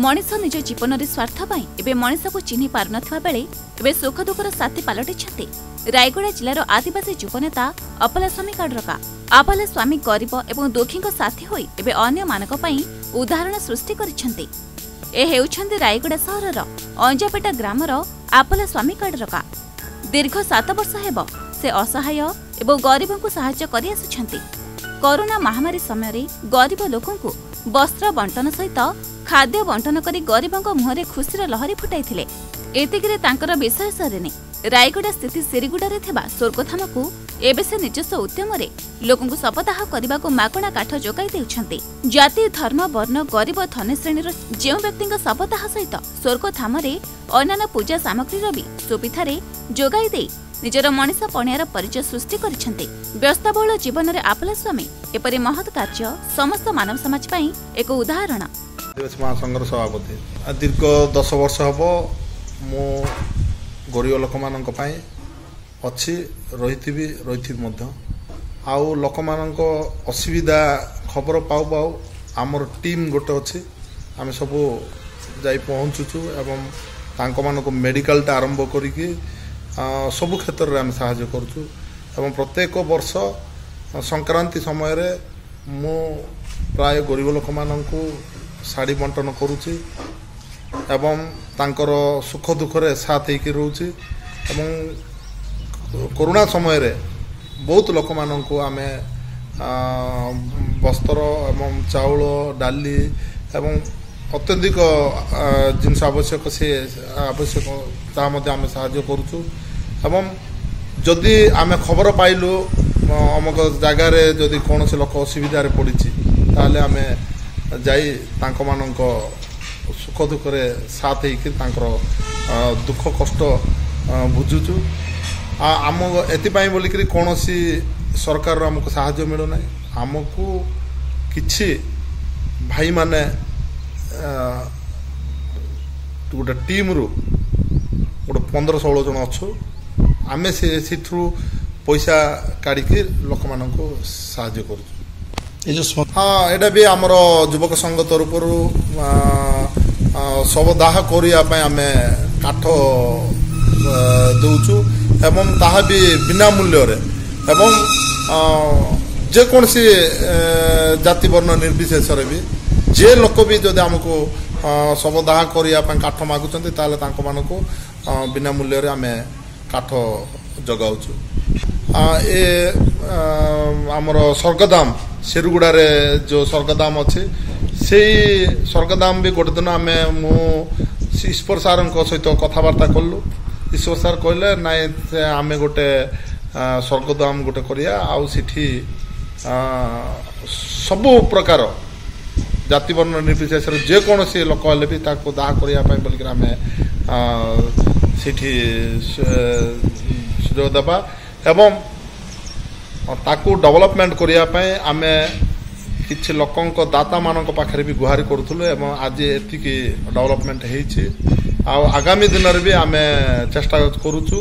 मनीष निज जीवन रे स्वार्थ पाई एबे मनीष को चिन्हि पार नथिबा बेले एबे सुख दुखर साथी पालटिछन्ते रायगड़ा जिलार आदिवासी युवनेता अपला स्वामी काडरका। अपला स्वामी गरीब एवं दुखी साथी होई एबे अन्य मानक पई उदाहरण सृष्टि करिछन्ते। ए हेउछन्ते रायगड़ा सहरर अंजापेटा ग्रामर अपला स्वामी काडरका। दीर्घ 7 वर्ष हेब से असहाय एवं गरीबंकु सहायता करि आसुछन्ते। कोरोना महामारी समय गरीब लोकंकु वस्त्र बंटन सहित खाद्य बंटन करी गरीबंक मुहरे खुशीर लहरी फुटाइथिले। एतिकिरे तांकर विषय सरेनी रायगड़ा स्थित सिरिगुड़ारे थिबा स्वर्गधामकु एबे से निजस्व उद्यमरे लोकंकु सपदाह करबाकु मागणा काठ जोगाई देउछन्ते। जाति धर्म वर्ण गरीब धनी श्रेणीर जेउ व्यक्तिंक सपदाह सहित स्वर्गधामरे अन्यान्य पूजा सामग्रीर भी सुविधारे जोगाई देई निजर मनीष पणियार परिचय सृष्टि करिछन्ते। व्यस्तबहुल जीवन में अपला स्वामी एपरि महत् कार्य समस्त मानव समाज पई एक उदाहरण। आदिवासी महासंघर सभापति दीर्घ 10 वर्ष हम मो गरीब लोक मान अच्छी रही आउ लोक मान असुविधा खबर पाऊ पाऊ आमर टीम गोटे अच्छी आम सब जाई पहुँचुचु एवं तांको मानको मेडिकल टा आरंभ करिकी सबु क्षेत्र में आम साहाय्य करुचु एवं प्रत्येक वर्ष संक्रांति समय रे मु प्राय गरीब लोक माननकु साड़ी बंटन करुची एवं तांकर सुख दुख रे साथ होकर रोची एवं कोरोना समय रे बहुत लोक माननकु आमे वस्त्र एवं चाउल डाली एवं अत्यधिक जिनस आवश्यक से आवश्यक ता मध्य आमे साहाय्य करुचु एवं जदि आमे खबर पाइलु अमुक जगार जदि कौन से लोक असुविधार पड़ी ताले आमे जाई तांको मानक सुख दुख रे साथ होकर दुख कष्ट बुझुचु आम एतिपाई बोलिक कौन सी सरकार आमको साहाय्य मिलूना आमको किछि भाई माने गोटे टीम रु गोटे 15-16 जन अच्छु आमे से पैसा काढ़ लोक मान साहाय्य करूँ। हाँ एटा भी आमर युवक संघ तरफ शवदाह करने आम काठ दौचु एवं ताहा भी बिना मूल्य एवं जेकोसी जाति वर्ण निर्विशेष भी जे लोक भी जदि आमको शवदाह करने काठ मागुंट मानक बिना मूल्य आम काठ जगाऊचु। ए आमर स्वर्गधाम सिरुगुड़ारे जो स्वर्गधाम अच्छे से स्वर्गधाम भी गोटे दिन आम ईश्वर सार सहित कथबार्ता कलु। ईश्वर सार कहले नाई आम गोटे स्वर्गधाम गोटे करिया आउ सिठी सबु प्रकार जाति वर्ण निर्विशेष जेकोसी लोक हेले भी ताको दाह करने बोलिक आम सिठी सुजोग देबा एवं ताकू डेवलपमेंट करने आम किछि लोकंक दाता मानक पाखरे भी गुहारी करूथुलु एवं आज एतिक डेवलपमेंट हेछि आ आगामी दिन में भी आम चेष्टा करूचु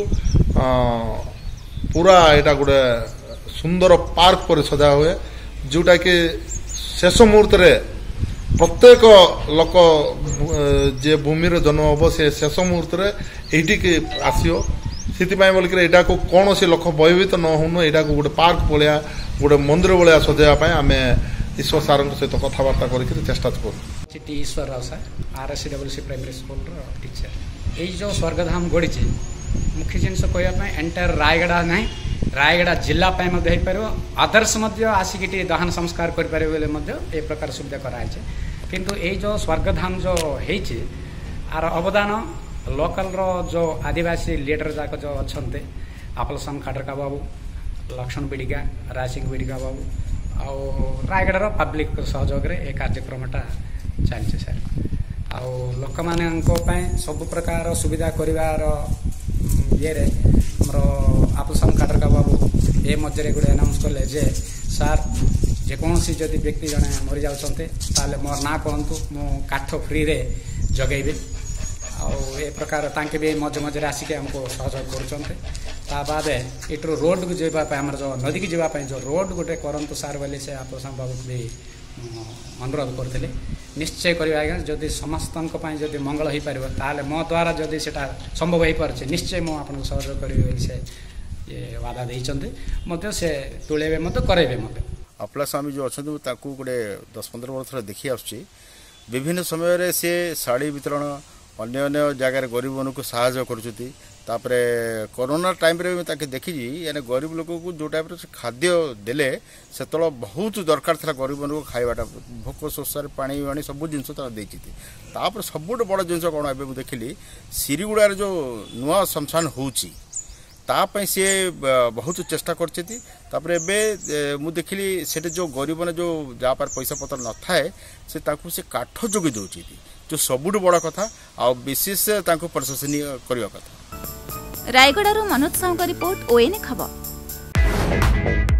पूरा एटा गोटे सुंदर पार्क पर सजा हुए जोटा कि शेष मुहूर्त रे प्रत्येक लोक जे भूमि जन्म हम से शेष मुहूर्त रे एठी के आसियो से बोलिक यहाँ को कौन से लोक भयभीत न होनु यहाँ को गोटे पार्क भाया गोटे मंदिर भाया सजाइवाई आम ईश्वर सार सहित कथबार्ता कर चेष्टा करूँ। Ishwar Rao sir RSCWC primary school teacher ये जो स्वर्गधाम गढ़ी मुख्य जिन कहवाई एंटायर रायगड़ा ना रायगड़ा जिलापाई अदर्स आसिक दहन संस्कार कर प्रकार सुविधा कराई किंतु ये जो स्वर्गधाम जो होती आर अवदान लोकल रो जो आदिवासी लीडर जाक जो अच्छा अपला स्वामी काडरका बाबू लक्ष्मण बिडिगा रायसिंह बिडिगा बाबू आउ रायगढ़ पब्लिक सहयोग रे ए कार्यक्रमटा चलছে सर आउ लोक माने सब प्रकार सुविधा करिवार ये रे हमरो अपला स्वामी काडरका बाबू ए मध्य गोटे अनाउंस कले जे सर जेकोसी जदि व्यक्ति जने मरी जाउछन्ते ताले मोर ना कहंतु मो काठ फ्री रे जगैबे ए प्रकार तांके भी मझे मझे आसिक हमको सहयोग कर रोड को जावाई जो नदी की जावाई जो रोड गोटे करंतु सार बोली से आप बाबू भी अनुरोध करुले निश्चय करवा आज्ञा जदि समस्त जदि मंगल हो पार ताले मो द्वारा जदि से संभव हो पारे निश्चय मुझे आपको सहयोग करी से ये वादा देते से तुले करेबे अपला स्वामी जो अच्छा गोटे 10-15 वर्ष देखी आसुची विभिन्न समय सी शाढ़ी वितरण अन्य अन्य जगार गरीब मानक साहय करुँच तापरे कोरोना टाइम रे ताके देखी यानी गरीब लोक को जो टाइप से खाद्य देले से बहुत दरकार था गरीब मानक खाइबाटा भोक शोषार पानी वाणी सब जिन तापर सबुठ बड़ जिन कौन ए देखिली सिरीगुड़ार जो नुआ शमशान होची तापाई सी बहुत चेष्टा करते मु देखिली से जो गरीब ने जो जहाँ पर पैसा पतर न थाए से काठ जोगी दौर जो सबुठ बड़ कथा आ विशेष प्रशंसनीय करने कथा। रायगड़ारू मनोज साहू का रिपोर्ट ओएनए खबर।